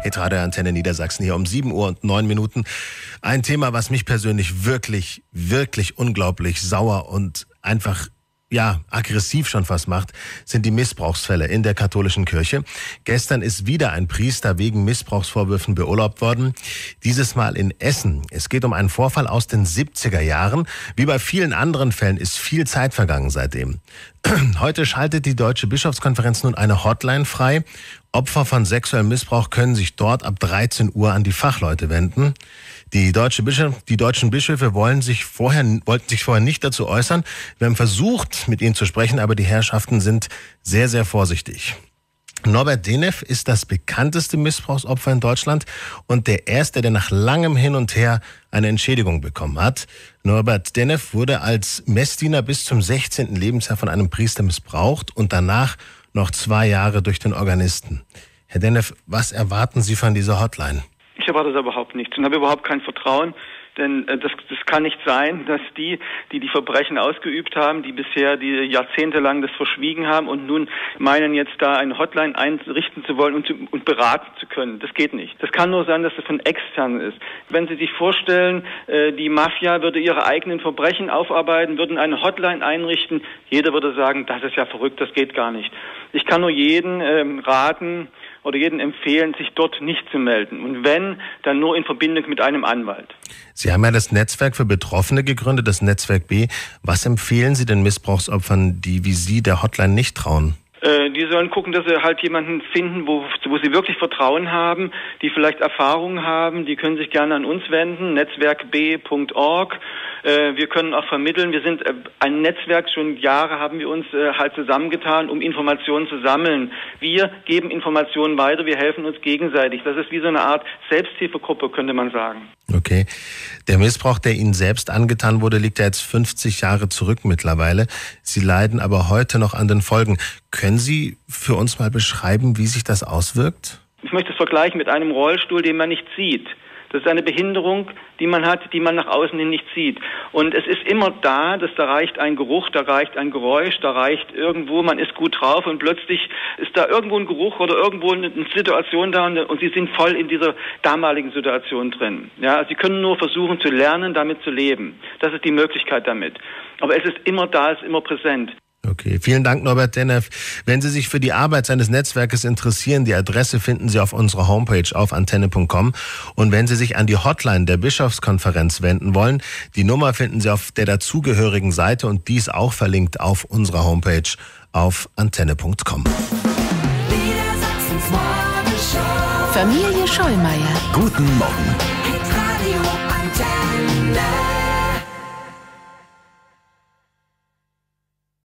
Hitradio Antenne Niedersachsen hier um 7:09. Ein Thema, was mich persönlich wirklich, wirklich unglaublich sauer und einfach aggressiv schon fast macht, sind die Missbrauchsfälle in der katholischen Kirche. Gestern ist wieder ein Priester wegen Missbrauchsvorwürfen beurlaubt worden. Dieses Mal in Essen. Es geht um einen Vorfall aus den 70er Jahren. Wie bei vielen anderen Fällen ist viel Zeit vergangen seitdem. Heute schaltet die Deutsche Bischofskonferenz nun eine Hotline frei. Opfer von sexuellem Missbrauch können sich dort ab 13 Uhr an die Fachleute wenden. Die deutschen Bischöfe wollten sich vorher nicht dazu äußern. Wir haben versucht, mit ihnen zu sprechen, aber die Herrschaften sind sehr, sehr vorsichtig. Norbert Denef ist das bekannteste Missbrauchsopfer in Deutschland und der erste, der nach langem Hin und Her eine Entschädigung bekommen hat. Norbert Denef wurde als Messdiener bis zum 16. Lebensjahr von einem Priester missbraucht und danach noch 2 Jahre durch den Organisten. Herr Denef, was erwarten Sie von dieser Hotline? Ich erwarte da überhaupt nichts und habe überhaupt kein Vertrauen, denn das kann nicht sein, dass die Verbrechen ausgeübt haben, die jahrzehntelang das verschwiegen haben und nun meinen jetzt da eine Hotline einrichten zu wollen und beraten zu können. Das geht nicht. Das kann nur sein, dass es von externen ist. Wenn Sie sich vorstellen, die Mafia würde ihre eigenen Verbrechen aufarbeiten, würden eine Hotline einrichten, jeder würde sagen, das ist ja verrückt, das geht gar nicht. Ich kann nur jeden raten oder jeden empfehlen, sich dort nicht zu melden. Und wenn, dann nur in Verbindung mit einem Anwalt. Sie haben ja das Netzwerk für Betroffene gegründet, das Netzwerk B. Was empfehlen Sie den Missbrauchsopfern, die wie Sie der Hotline nicht trauen? Die sollen gucken, dass sie halt jemanden finden, wo sie wirklich Vertrauen haben, die vielleicht Erfahrungen haben. Die können sich gerne an uns wenden, netzwerkb.org. Wir können auch vermitteln. Wir sind ein Netzwerk, schon Jahre haben wir uns halt zusammengetan, um Informationen zu sammeln. Wir geben Informationen weiter, wir helfen uns gegenseitig. Das ist wie so eine Art Selbsthilfegruppe, könnte man sagen. Okay. Der Missbrauch, der Ihnen selbst angetan wurde, liegt ja jetzt 50 Jahre zurück mittlerweile. Sie leiden aber heute noch an den Folgen. Können Sie für uns mal beschreiben, wie sich das auswirkt? Ich möchte es vergleichen mit einem Rollstuhl, den man nicht sieht. Das ist eine Behinderung, die man hat, die man nach außen hin nicht sieht. Und es ist immer da reicht ein Geruch, da reicht ein Geräusch, da reicht irgendwo, man ist gut drauf und plötzlich ist da irgendwo ein Geruch oder irgendwo eine Situation da und Sie sind voll in dieser damaligen Situation drin. Ja, Sie können nur versuchen zu lernen, damit zu leben. Das ist die Möglichkeit damit. Aber es ist immer da, es ist immer präsent. Okay, vielen Dank, Norbert Denef. Wenn Sie sich für die Arbeit seines Netzwerkes interessieren, die Adresse finden Sie auf unserer Homepage auf antenne.com. Und wenn Sie sich an die Hotline der Bischofskonferenz wenden wollen, die Nummer finden Sie auf der dazugehörigen Seite und dies auch verlinkt auf unserer Homepage auf antenne.com. Familie Schollmeier. Guten Morgen.